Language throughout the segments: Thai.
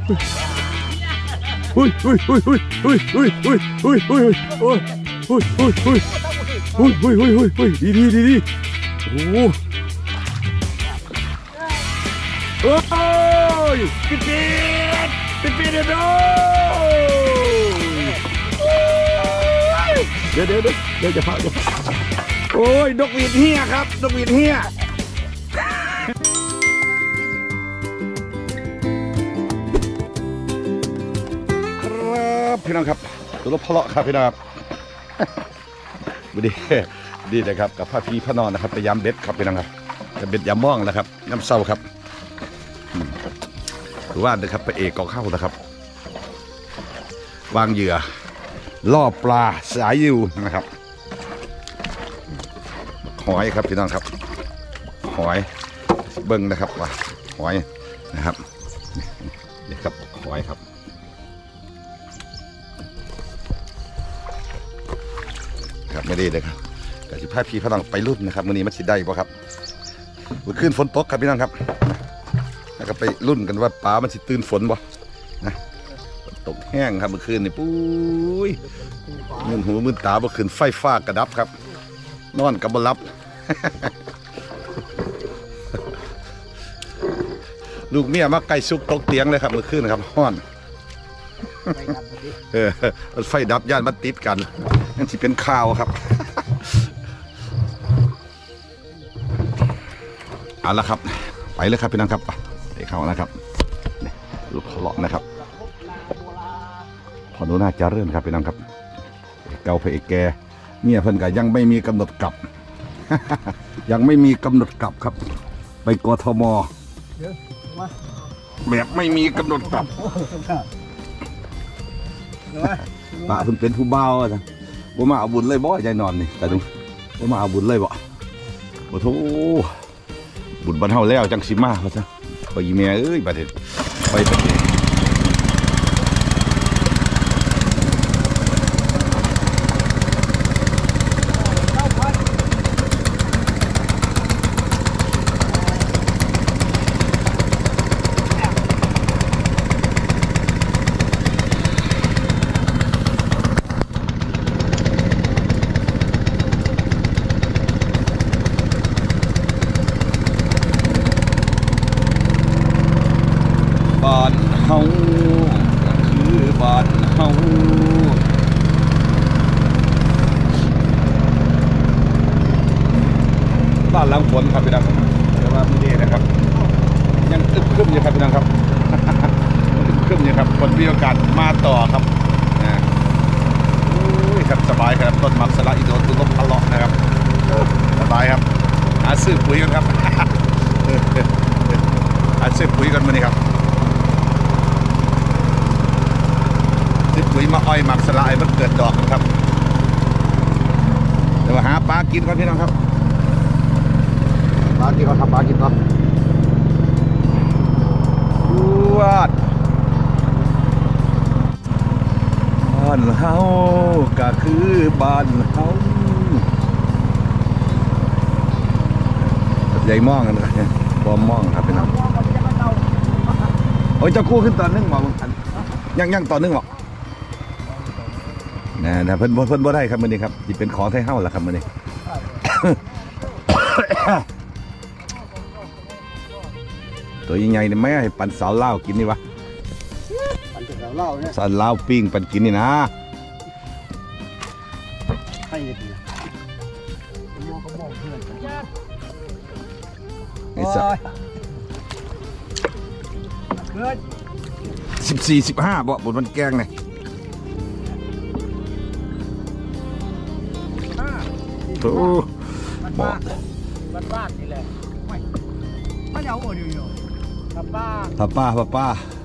อุ้ยอุ้ยอุ้ยอุ้ยอุ้ยอุ้ยอุ้ยอุ้ยอุ้ยอุ้ยอุ้ยอุ้ยอุ้ยอุ้ยอุ้ยอุ้ยอุ้ยดีดีดีดีโอ้โอ้ยปิดเด้อเดี๋ยวจะพาโอ้ยนกหวีดเหี้ยครับนกหวีดเหี้ยครับพี่น้องครับตัวรถพะเลาะครับพี่น้องครับดีนะครับกับพ่อพี่พ่อนอนนะครับไปยามเบ็ดครับพี่น้องครับเบ็ดยามม่องนะครับน้ำเศร้าครับหรือว่านะครับไปเอกกองเข้านะครับวางเหยื่อล่อปลาสายยูนะครับหอยครับพี่น้องครับหอยเบิ้งนะครับว่าหอยนะครับนี่ครับหอยครับครับไม่ได้เลยครับแต่สิพาพี่พ่อน้องไปรุ่นนะครับวันนี้มันสิได้ป่ะครับวันขึ้นฝนตกครับพี่น้องครับแล้วก็ไปรุ่นกันว่าปลามันสิตื่นฝนบ่นะตกแห้งครับเมื่อคืนนี่ปุ้ยมึนหูมึนตาเมื่อคืนไฟฟ้ากระดับครับนอนกับบลับลูกเมียมาไก่ซุกตกเตียงเลยครับเมื่อคืนนะครับห้อนไฟดับย่านมันติดกันนั่นที่เป็นข่าวครับเอาละครับไปเลยครับพี่น้องครับไปเข้านะครับลูกทะเลาะนะครับพอดูน่าจะเริ่มครับพี่น้องครับเกาไปแกเมียเพิ่นก็ยังไม่มีกำหนดกลับ ยังไม่มีกำหนดกลับครับไปกทมแบบไม่มีกำหนดกลับป้าเพิ่นเป็นผู้เบาจ้ะบ่มาเอาบุญเลยบ่ใจนอนนี่แต่ดูบ่มาเอาบุญเลยบ่โธ่บุญบรรเทาแล้วจังสิมาเขาซะไปอีเมียเอ้ยบัดนี้ไปบัดนี้บ้านเฮาคือบ้านเฮาบ้านหลังฝนครับพี่น้องแต่ว่าไม่ได้นะครับยังอึดครึ้มอยู่ครับพี่น้องครับอึดครึ้มอยู่ครับคนมีโอกาสมาต่อครับครับสบายครับต้นมักสละอินโดตุลบพะเลาะนะครับสบายครับหาซื้อปุ๋ยกันครับหาซื้อปุ๋ยกันมานี่ครับปุ๋ยมาอ้อยหมักสลายมันเกิดดอกครับเดี๋ยวหาปลากินก่อนพี่น้องครับปลาที่เขาทำปลากินก่อนวัดบ้านเฮาก็คือบ้านเฮาใหญ่ม่องกันเลยบอมม่องครับพี่น้องโอ้ยเจ้าคู่ขึ้นตอนนึงหมอมึงยังตอนนึงหรอนะเพิ่นบ่ได้ครับมื้อนี้ครับที่เป็นของไทยเฮ้าล่ะครับมื้อนี้ ตัวใหญ่ๆนี่แม่ให้ปันสาวเล่ากินนี่วะปันสาวเล่าเนี่ยสาวเล่าปิ้งปันกินนี่นะให้ดีมองเขาบอกเพื่อนไอ้สัตว์14-15บ่บนมันแกงเนี่ยโอ้บ้านนี่แหละไม่เอาโอ้ดิโย่ป้า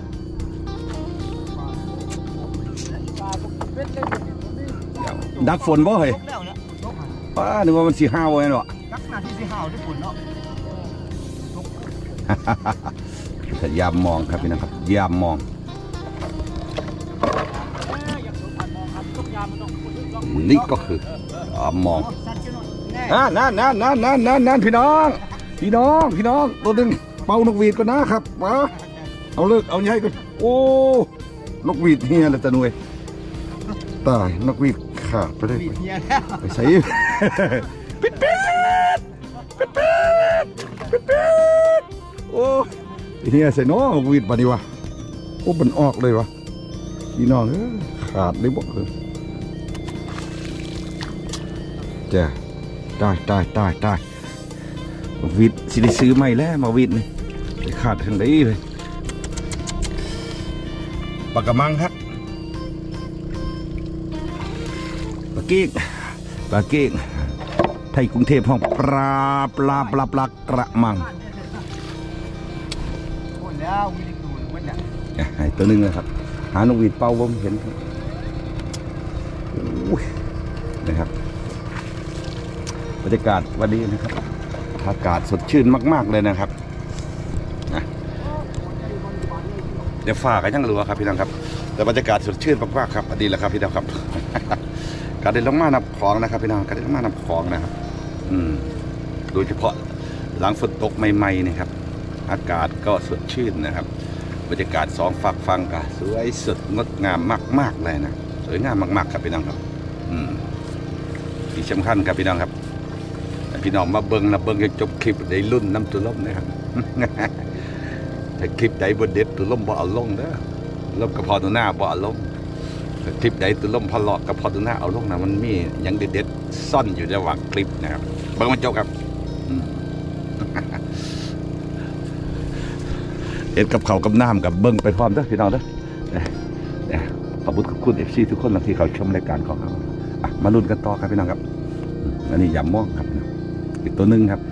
ดักฝนบ่เฮ้ยป้านึกว่ามันสีห้าวไว้เนาะดักหน้าที่สีห้าวด้วยฝนเนาะยามมองครับพี่นะครับยามมองนี่ก็คือยามมองนั่นพี่น้องตัวหนึ่งเป่านกหวีดก็นะครับมาเอาเลิกเอาใหญ่ก่อนโอ้นกหวีดเฮียเลยตะหน่วยตายนกหวีดขาดไปเลยไปใส่ปิดโอ้เฮียใส่น้องนกหวีดมาดีวะโอ้มันออกเลยวะพี่น้องขาดเลยบอกเลยจ้ะตายนกหวีดสิได้ซื้อใหม่แล้วมาหวีดนี่ขาดทางไหนเลยปากกระมังครับปลาเก้งไทยกรุงเทพห้องปลากระมังให้ตัวนึงนะครับหานกหวีดเป่าผมเห็นนะครับบรรยากาศวันนี้นะครับอากาศสดชื่นมากๆเลยนะครับเดี๋ยวฝ้ากันยังรัวครับพี่น้องครับแต่บรรยากาศสดชื่นมากๆครับดีแหละครับพี่น้องครับ การเดินลงมานับของนะครับพี่น้องการเดินลงมานับของนะครับโดยเฉพาะหลังฝนตกใหม่ๆนะครับอากาศก็สดชื่นนะครับบรรยากาศสองฝักฟังกันสวยสดงดงามมากๆเลยนะสวยงามมากๆครับพี่น้องครับที่สำคัญครับพี่น้องครับพี่น้องมาเบิ้งนะเบิ้งจนจบคลิปได้รุ่นน้ำตุ่มนะครับ ถ้าคลิปใดบนเด็ดตุ่มบ่เอาลงเด้อล่มกระเพาะตัวหน้าบ่เอาลงคลิปใดตุ่มพอหลอกกระเพาะตัวหน้าเอาลงนะมันมียังเด็ดๆซ่อนอยู่ระหว่างคลิปนะครับเบิ้งมันจบครับเอ็ดกับเขากับน้ำกับเบิ้งไปพร้อมเด้อพี่น้องเด้อขอบคุณFCทุกคนที่เขาชมรายการของเรามาลุ้นกันต่อครับพี่น้องครับอันนี้ยำม่วงครับอีกตัวหนึ่งครับ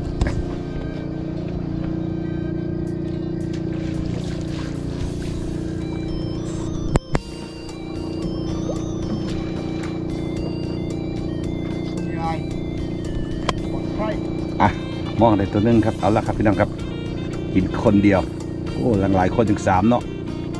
มองได้ตัวหนึ่งครับเอาละครับพี่น้องครับกินคนเดียวโอ้หลายคนถึง3เนาะ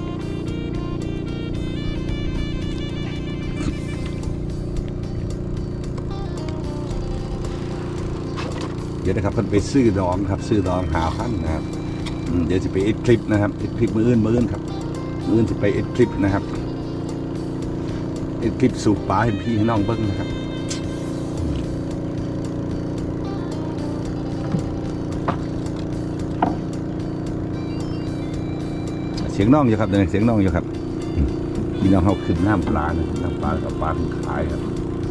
เดี๋ยวนะครับเพิ่นไปซื้อดองครับซื้อดอง5,000นะครับเดี๋ยวจะไปอ็ดคลิปนะครับอ็ดคลิปมื้ออื่นครับมื้ออื่นจะไปอ็ดคลิปนะครับอ็ดคลิปสูบปลาให้พี่ให้น้องเบิ้งนะครับเสียงน้องอยู่ครับเสียงน้องอยู่ครับพี่น้องเขาขึ้นน้ำปลานะครับน้ำปลากับปลาขายครับ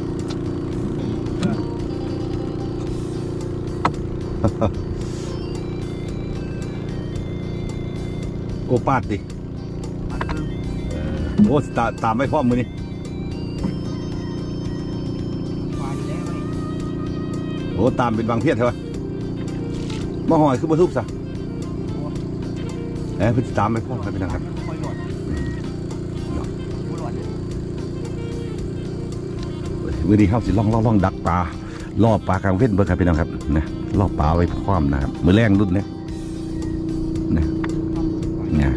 โอปาดดิโอ้ตามไม่พร้อมมือนี่โอ้ตามเป็นบางเพียรเถอะมาหอยคือบรรทุกซะเพิ่งตามไม่พร้อมครับพี่น้องครับมือนี้เข้าสิล่องดักปลาล่อปลากลางเว้นเบิร์ครับพี่น้องครับนะล่อปลาไว้พร้อมนะครับมือแรงรุ่นนี้เนี่ย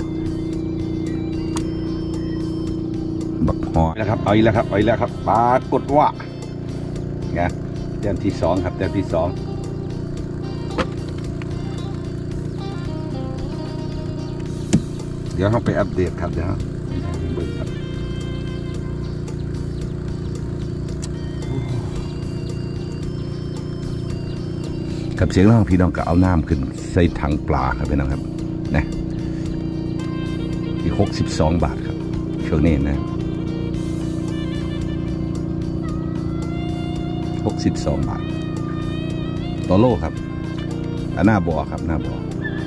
บักหอยแล้วครับเอาอีกแล้วครับปลากดว่าไงแต้มที่2ครับแต้มที่2เดี๋ยวเราไปอัปเดตครับเดี๋ยวเบิร์ครับกับเสียงร้องพี่น้องก็เอาน้ำขึ้นใส่ถังปลาครับพี่น้องครับนะที่62 บาทครับช่วงนี้นะ62 บาทต่อโลครับหน้าบ่อครับหน้าบ่อ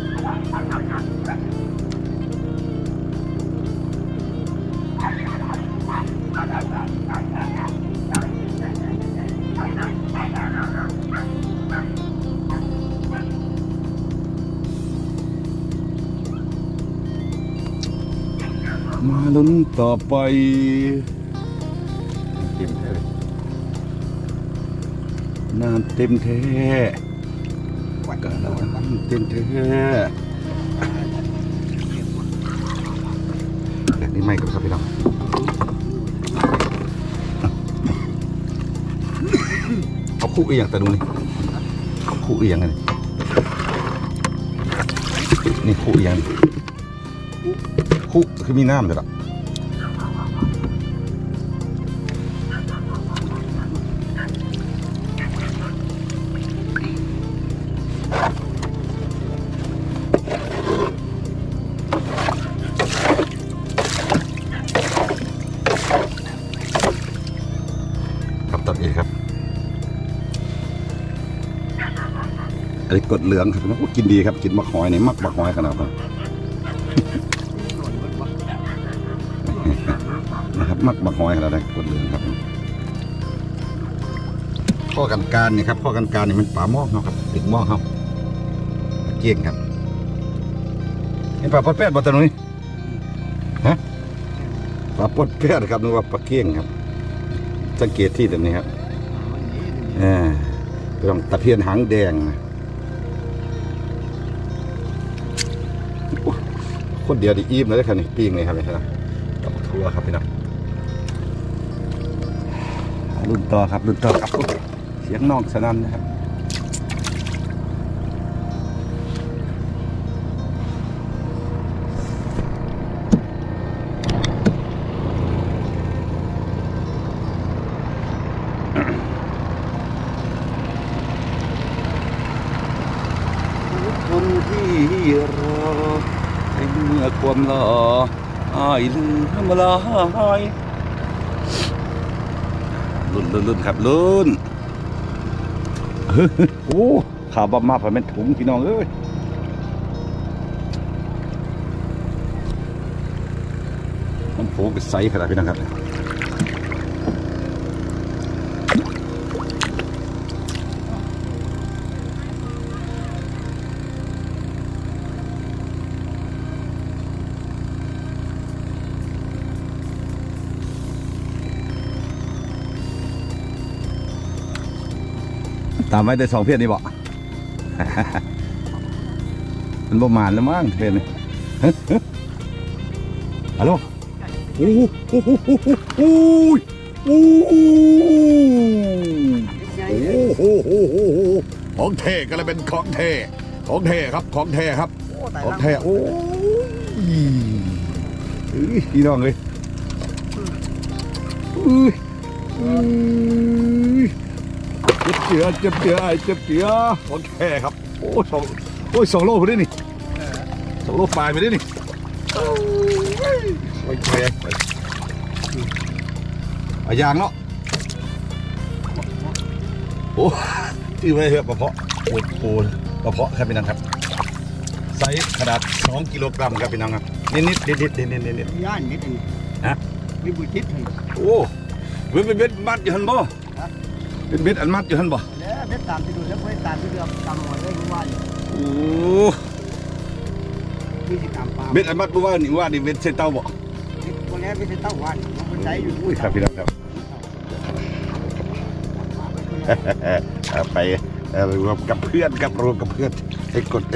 มาลุ้นต่อไปน้ำเต็มแท้กระน้ำเต็มแท้แบบนี้ไม่กับครับพี่น้องเอาคู่อีกอย่างแต่ดูนี่คู่อีกอย่างไงนี่คู่อีกอย่างพุคือมีน้ำเลยล่ะครับตัดเองครับอันนี้กดเหลืองครับนะกินดีครับกินมะขอยเนี่ยมักมะขอยขนาดนั้นนะครับมักมะขอยขนาดนั้นกดเหลืองครับข้อกันการเนี่ยครับข้อกันการเนี่ยมันป่าหม้อเขาครับติดหม้อเขาเก่งครับเห็นปลาปดแป้ดบอตนุ้ยฮะปลาปดแป้ดครับนึกว่าปลาเก่งครับสังเกตที่ตรงนี้ครับต้องตะเพียนหางแดงนะคนเดียวดีอิ่มเลยครับนี่ปิ้งเลยครับนี่ครับกับทัวครับพี่น้องรุ่นต่อครับรุ่นต่อครับเสียงน้องสนั่นนะครับคนที่รอให้เมื่อความรออายลืมมาลายรุ่นครับรุ่นโอ้ข่าวบ้ามาผ่านเป็นถุงพี่น้องเอ้ยมันโผล่ไปใส่ขนาดพี่น้องครับตามไว้ได้2 เพียรนี่บอกมันประมาณแล้วมั้งเพียรนี่ฮัลโหลโอ้โหโอ้โหโอ้โหโอ้ยโอ้โหของเท่ก็เลยเป็นของเท่ของเท่ครับของเท่ครับของเท่โอ้ยพี่น้องเลยเจ็บเจือโอเคครับโอ้2 โลพอดีนี่2 โลปลายไปดินี่โอ้ยแข็งอายางเนาะโอ้ที่ไว้เถอะปลาเพาะโอ้โหปลาเพาะครับพี่น้องครับไซส์ขนาด2 กิโลกรัมครับพี่น้องครับนิดย่านนิดนึงฮะมีบุญทิศโอ้เบ็ดมัดอยู่หันบ่เป็นเบ็ดอันมัดอยู่หันบ่แล้วเบ็ดตามที่ดูแล้วเบ็ดตามที่เรือตามหอยได้รู้ว่าโอ้มีสิตามปลาเบ็ดอันมัดรู้ว่านี่เบ็ดเส้นเต้าบ่วันนี้ไม่ใช่เต้าหวานมันใจอยู่อุ้ยครับพี่น้องครับไปรวมกับเพื่อนกับรวมกับเพื่อนไอ้กด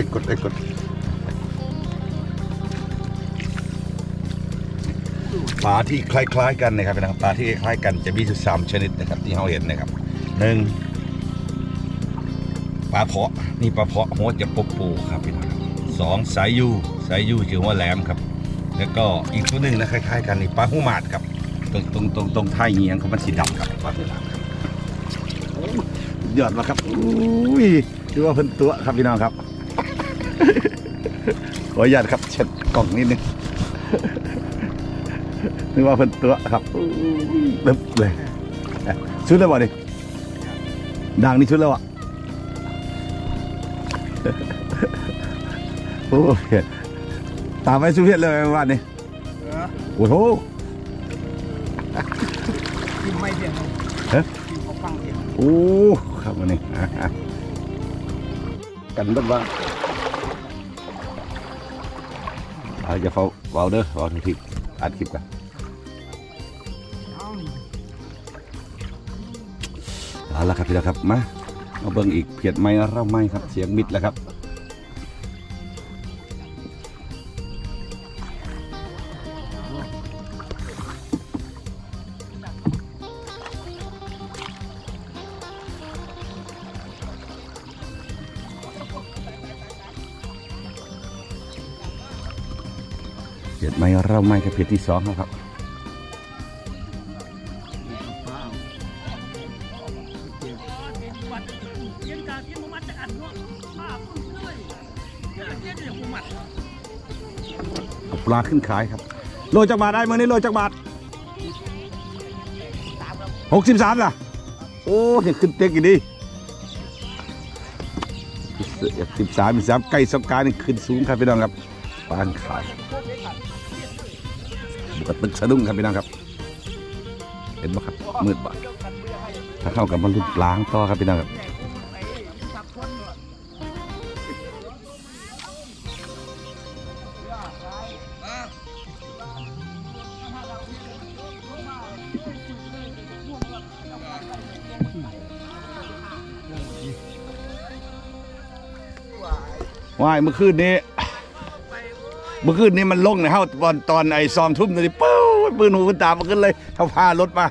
ปลาที่คล้ายๆกันนะครับพี่น้องปลาที่คล้ายกันจะมีอยู่3 ชนิดนะครับที่เราเห็นนะครับ1ปลาเพาะนี่ปลาเพาะหัวจะปูครับพี่น้อง2สายยูชื่อว่าแหลมครับแล้วก็อีกตัวหนึ่งนะคล้ายๆกันนี่ปลาหูหมาดครับตรงท้ายเงียงของมันสีดำครับปลาหูหมาดครับยอดมาครับอุ้ยดูว่าเพิ่นตัวครับพี่น้องครับขออนุญาตครับเช็ดกล่องนิดนึงนึกว่าเพิ่นตัวครับตึ๊บเลยชุดแล้วบ่ดิด่างนี่ชุดแล้วอ่ะโอ้ยตามไปสุเพียรเลยวันนี้โอ้โหกินไม่เพียงกินเขาฟังเพียงโอ้ครับวันนี้กันบ้างอย่าเฝ้าเด้อเฝ้าทุกทีอัดคลิปกันเอาละครับพี่น้องครับมาเบิ่งอีกเพียดไม้เราไม้ครับเสียงมิดแล้วครับดไม้เราไม้กับเพจที่2ครับปลาขึ้นขายครับโลจักบาทได้เมื่อนี้โลจักบาท63ล่ะโอ้ยังขึ้นเต็กอยู่ดี13ใกล้สงกรานต์ขึ้นสูงครับพี่น้องครับปลาขายบุกตึกสะดุ้งครับพี่น้องครับเห็นไหมครับมืดบ่ถ้าเข้ากับมันลุกล้างต่อครับพี่น้องครับว่ายเมื่อคืนนี้มันลงในเฮ้าตอนไอ้2 ทุ่มนี่ปื้อปืนหูปืนตามาขึ้นเลยเขาพารถมา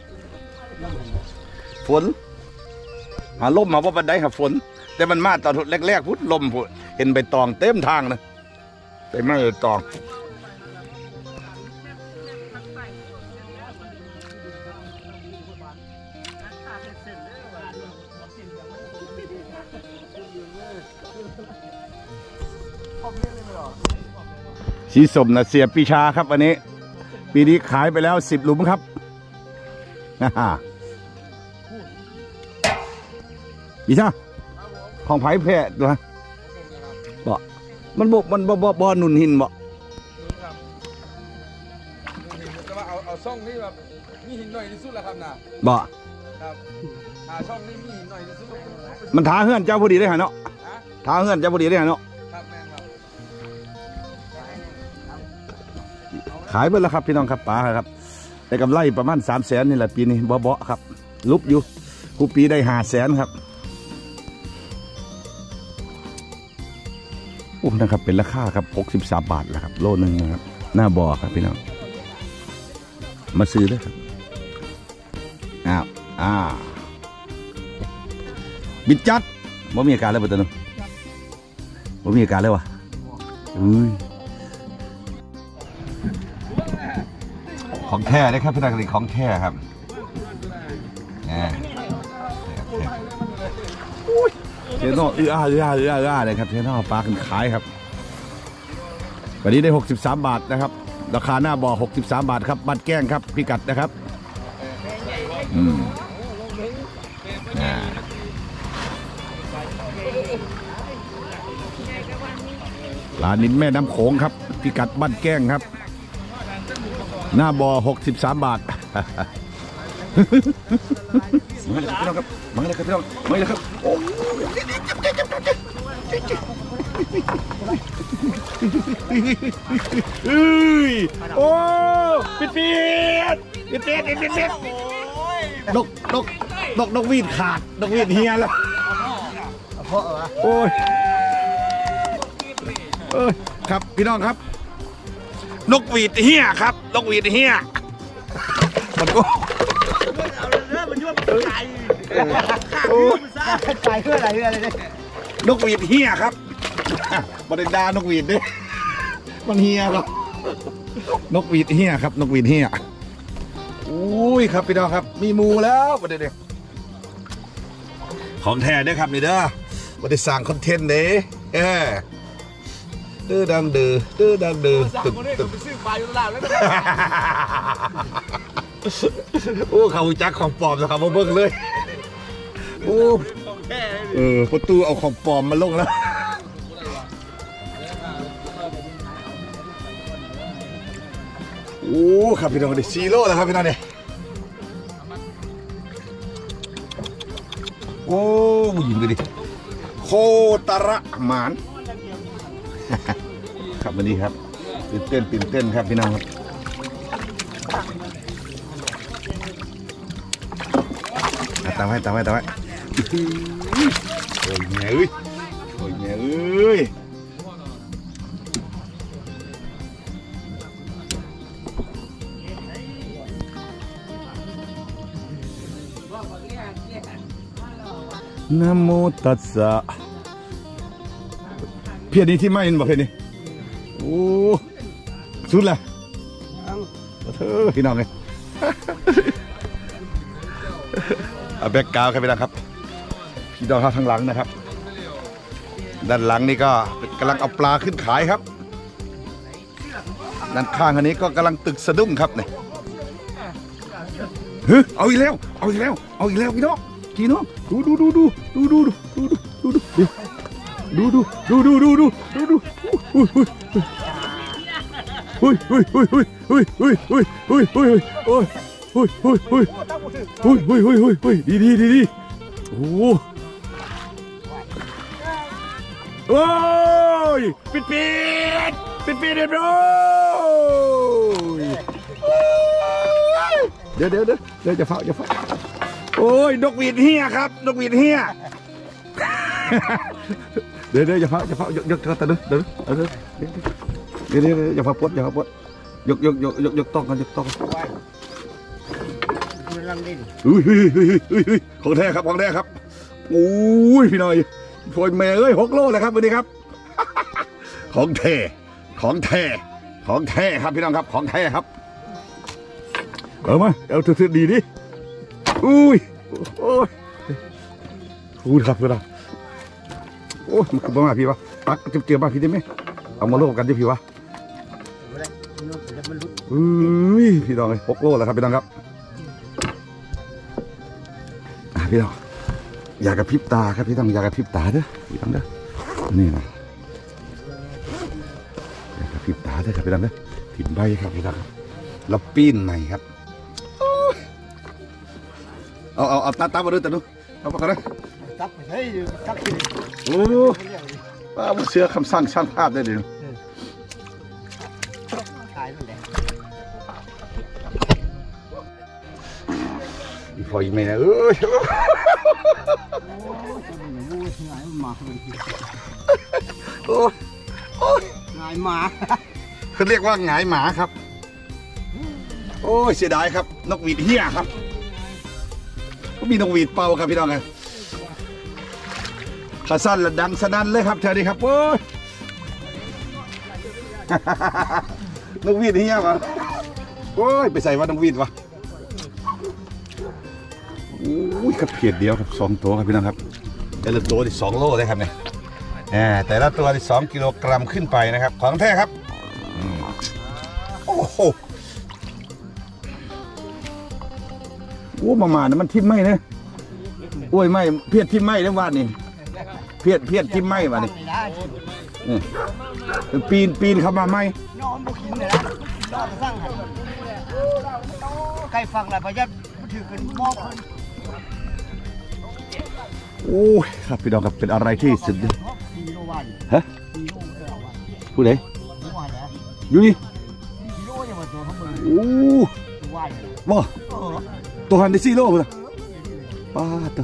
ฝนลมมาว่าบันไดครับฝนแต่มันมาตอนแรกๆพุทธลมเห็นใบตองเต็มทางนะแต่ไม่ใบตองสีสมนะเสียปีชาครับวันนี้ปีนี้ขายไปแล้ว10 หลุมครับปีชาของไผ่แพร่ตัวบ่มันบ่หนุนหินบ่แต่ว่าเอาช่องนี้แบบมีหินหน่อยที่สุดแล้วครับนะบ่ครับช่องนี้มีหินหน่อยที่สุดมันท้าเฮือนเจ้าพอดีได้หะเนาะท้าเฮือนเจ้าพอดีได้หะเนาะขายไปแล้วครับพี่น้องครับปลาครับได้กำไรประมาณ300,000นี่แหละปีนี้บ่ครับลุบอยู่กูปีได้500,000ครับโอ้นะครับเป็นราคาครับ63 บาทแล้วครับโลนึงนะครับหน้าบ่อครับพี่น้องมาซื้อเลยครับบิดจัดบ่มีอาการแล้วบ่ตัวนึงบ่มีอาการแล้ววะของแท้ได้ครับพี่นักเรียนของแท้ครับเทโน่เลยครับเทโน่ปลาขึ้นขายครับวันนี้ได้63 บาทนะครับราคาหน้าบ่อ63 บาทครับบัตรแก้งครับพิกัดนะครับร้านนินแม่น้ำโขงครับพิกัดบ้านแก้งครับหน้าบ่อ63 บาทมาเลยครับพี่น้องครับมาเลยครับพี่น้องมาเลยครับโอ้โอ้ปิดนกวีดขาดนกวีดเฮียแล้วโอ้ยครับพี่น้องครับนกหวีดเฮียครับนกหวีดเฮียมันก็ขายเพื่ออะไรเนี่ยนกหวีดเฮียครับบริดานกหวีดด้วยมันเฮียครับนกหวีดเฮียครับนกหวีดเฮียอุ้ยครับพี่น้องครับมีมูแล้วประเดี๋ยวของแท้ด้วยครับนี่เด้อประเดี๋ยวสั่งคอนเทนต์เด้ดื้อดังดื้อตึกไปซื้อปลาอยู่ตลาดแล้วโอ้เขาจักของปลอมนะครับมาเบิ่งเลยโอ้ประตูเอาของปลอมมาลงแล้วโอ้ครับพี่น้องดิซีโร่แล้วครับพี่น้องเนี่ยโอ้ยิงไปดิโคตระหมานครับวันนี้ครับตื่นเต้นครับพี่น้องครับตามไว้โอ้ยแม่เอ้ยนะโมตัสสะเพียรนี้ที่ไม่เห็นบอกเพียรนี้โอ้สุดเลยพี่น้องเลยเอาแบ็กกราวด์ครับพี่น้องครับพี่น้องข้างหลังนะครับด้านหลังนี่ก็กำลังเอาปลาขึ้นขายครับด้านข้างอันนี้ก็กำลังตึกสะดุ้งครับเนี่ยเฮ้ยเอาอีกแล้วพี่น้องดีโอ้ยปิดเรียบร้อยเดี๋ยวจะเฝ้าโอ้ยนกหวีดเฮียครับนกหวีดเฮียเดี๋ยวจะเฝ้ายกตะเดี๋ยวอย่าเฝ้าปดยกต้องกันอุ้ยของแท้ครับโอ้ยพี่น้อยโอยแม่เอ้ย6 โลเลยครับวันนี้ครับของแท้ครับพี่น้องครับของแท้ครับเอามาเอาถือดีดิอุ้ยโอ้ยพูดครับพี่น้องโอ้ยมันคือบ้าพี่วะปักเจียวบ้าพี่ได้ไหมเอามาโลกกันดิพี่วะอุ้ยพี่น้องเลย6 โลแล้วครับพี่น้องครับพี่น้องอยากกระพริบตาครับพี่น้องอยากกระพริบตาเด้อพี่น้องเด้อนี่นะอยากกระพริบตาเด้อครับพี่น้องเด้อถิ่นใบครับพี่น้องแล้วปีนใหม่ครับเอาตามาด้วยแต่ดูเอาไปกันเลยโอ้ป้าเสือคำสั่งช่างภาพได้เลยอีพออีเมย์เอ้ยหงายหมาเขาเรียกว่าหงายหมาครับโอ้ยเสียดายครับนกหวีดเฮียครับก็มีนกหวีดเป่าครับพี่น้องไงขาสั้นและดังสนั่นเลยครับเธอดีครับโอ้ยนกหวีดเฮียวะโอ้ยไปใส่ว่านกหวีดวะโอ้ยกระเพียดเดียวครับ2 ตัวครับพี่น้องครับแต่ละตัวที่2 โลได้ครับเนี่ยแต่ละตัวที่2 กิโลกรัมขึ้นไปนะครับของแท้ครับโอ้โหโอ้มานะมันทิ่มไหมเนี่ยโอ้ยไม่เพียดทิ่มไหมแล้ววาดนี่เพียดทิ่มไหมวาดนี่ปีนเข้ามาไหมนอนบุกินเลยนะนอนสร้างหันใกล้ฟังแล้วพยัดถือกันมอบคนโอ้ยครับพี่น้องครับเป็นอะไรที่สุดยอดฮะผู้ใดอยู่นี่โอ้บ่ตัวหันได้4 โลเลยป้าตัว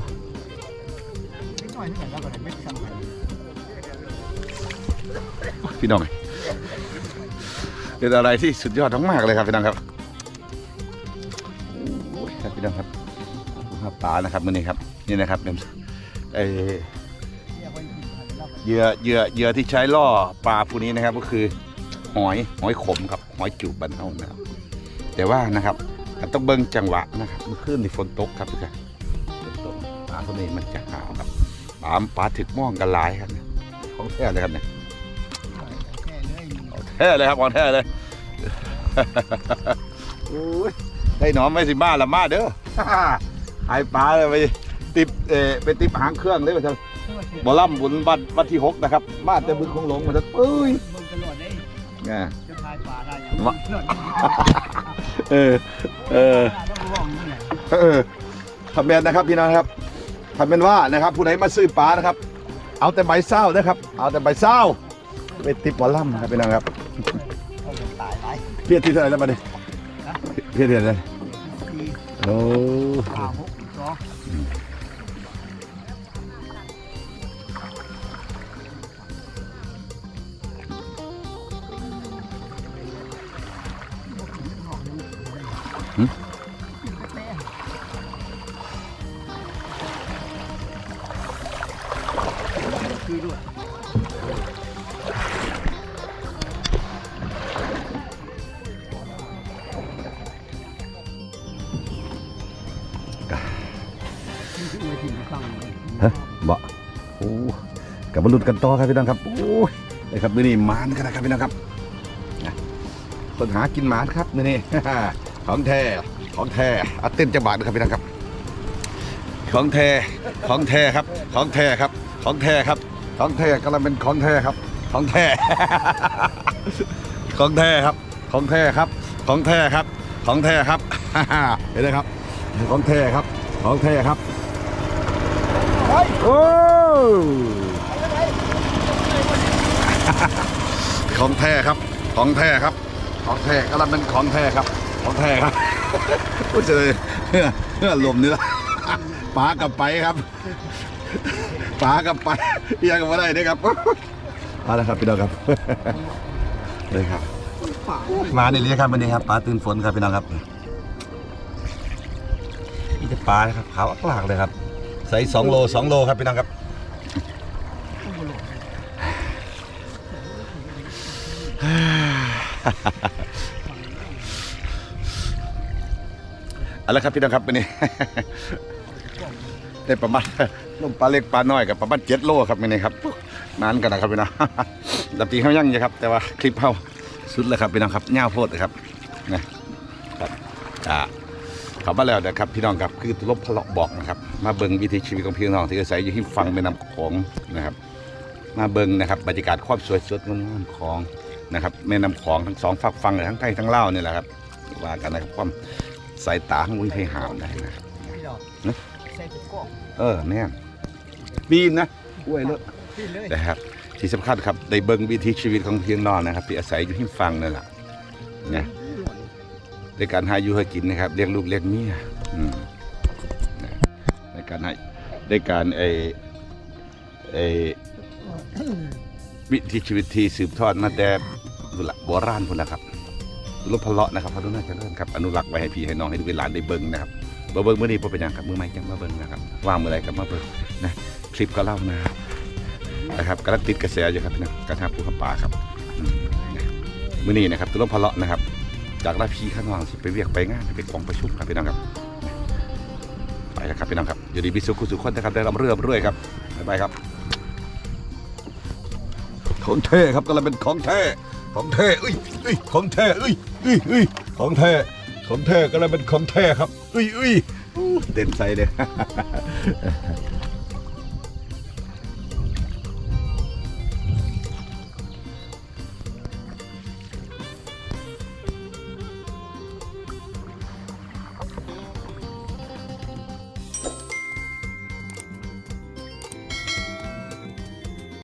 พี่น้องเป็นอะไรที่สุดยอดมากเลยครับพี่น้องครับโอ้ยครับพี่น้องครับปลานะครับมื้อนี้ครับนี่นะครับเหยื่อที่ใช้ล่อปลาพวกนี้นะครับก็คือหอยขมครับหอยจูบบันเท่านะครับแต่ว่านะครับต้องเบิ่งจังหวะนะครับเมื่อคืนที่ฝนตกครับทุกท่านปลาพวกนี้มันจะหาวครับปลาถึกม่องกันหลายครับของแท้เลยครับเนี่ยแท้เลยครับของแท้เลยโอ้ยได้หนอมไม่สิบ้าละมาเด้อหายปลาเลยไปติบหางเครื่องเลยไปทางบ่อล่ำบุญวันที่6นะครับบ้านจะบึงคงหลงมาจะปุ้ยเนี่ยทำเป็นนะครับพี่น้องครับทำเป็นว่านะครับผู้ใดมาซื้อปลานะครับเอาแต่ใบเศร้านะครับเอาแต่ใบเศร้าไปติบบ่อล่ำครับพี่น้องครับเพี้ยที่เท่าไหร่แล้วมาดิเพี้ยที่เท่าไหร่โอ้ไม่ถึงฟังฮะบ่โอ้กลับมาลุ้นกันต่อครับพี่น้องครับโอ้ยเลยครับมื้อนี้หมานกันนะครับพี่น้องครับคนหากินหมานครับมื้อนี้ ของแท้ของแท้เอาเต้นจังหวะนะครับพี่น้องครับของแท้ของแท้ครับของแท้ครับของแท้ครับของแท้กำลังเป็นของแท้ครับของแท้ ของแท้ครับของแท้ครับของแท้ครับของแท้ครับ เห็นไหมครับของแท้ครับของแท้ครับโอ้ของแท้ครับของแท้ครับของแท้กำลังเป็นของแท้ครับของแท้ครับพูดเลยเพื่อลมนี่ละปลากับไปครับปลากับไปยังไม่ได้ด้วยครับเอาละครับพี่น้องครับเลยครับมาในเรือครับวันนี้ครับปลาตื่นฝนครับพี่น้องครับนี่จะปลาครับขาวอักลากเลยครับใส่2 โล 2 โลครับพี่น้องครับเอาละครับพี่น้องครับวันนี้ ได้ประมาณลมปลาเล็กปลาน้อยกับประมาณ7 โลครับวันนี้ครับนานกันนะครับพี่น้องดับตีเขายั่งอยู่ครับแต่ว่าคลิปเขาสุดเลยครับพี่น้องครับเง่าโพดเลยครับนะครับขับมาแล้วนะครับพี่น้องครับคือลบพะเลาะบอกนะครับมาเบิ่งวิถีชีวิตของพี่น้องที่อาศัยอยู่ที่ฝั่งแม่น้ำโขงนะครับมาเบิ่งนะครับบรรยากาศความสวยสดงามของนะครับแม่น้ำโขงทั้ง2 ฝั่งฝั่งทั้งไทยทั้งลาวนี่แหละครับว่ากันนะครับความสายตาของวิถีหาวได้นะแม่ปีนนะกล้วยเลยนะครับที่สำคัญครับได้เบิ่งวิถีชีวิตของพี่น้องนะครับที่อาศัยอยู่ที่ฝั่งนั่นแหละนะในการหาอยู่หากินนะครับเลี้ยงลูกเลี้ยงเมียในการให้ในการวิถีชีวิตที่สืบทอดมาแต่โบราณพุ่นละครับรบพะเลาะนะครับพระดุน่าจะเริ่มครับอนุรักษ์ไว้ให้พี่ให้น้องให้ลูกหลานได้เบิ่งนะครับเบิ่งเมื่อนี้พอเป็นอย่างครับมือใหม่จังมาเบิ่งนะครับว่างเมื่อไรก็มาเบิ่งนะคลิปก็เล่านะครับกำลังติดกระแสอยู่ครับนะการหาปูหาปลาครับมื่อนี้นะครับตุลพะเลาะนะครับจากราพีข้างนอกสิไปเวียกไปงานไปกองประชุมครับพี่น้องครับไปแล้วครับพี่น้องครับอยู่ดีมีสุขสุขคนนะครับได้รับเรื่อยครับบ๊ายบายครับของแท้ครับกำลังเป็นของแท้ของแท้ของแท้ของแท้ของแท้กำลังเป็นของแท้ครับเด่นใจเลย